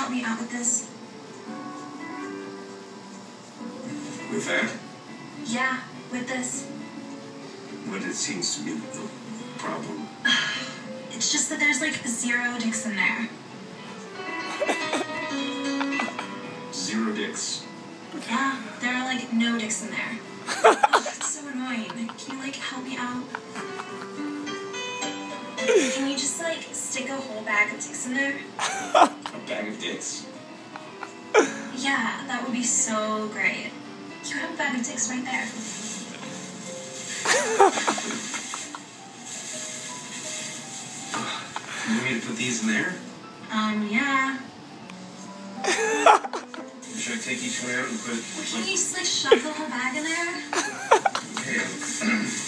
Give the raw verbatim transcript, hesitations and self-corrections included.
help me out with this? With that? Yeah, with this. But it seems to be the problem. It's just that there's like zero dicks in there. Zero dicks? Yeah, there are like no dicks in there. Oh, it's so annoying. Can you like help me out? Can you just like stick a whole bag of dicks in there? A bag of dicks? Yeah, that would be so great. You have a bag of dicks right there. You want me to put these in there? Um, yeah. Should I take each one out and put... Well, can you just like shove the whole bag in there? Okay.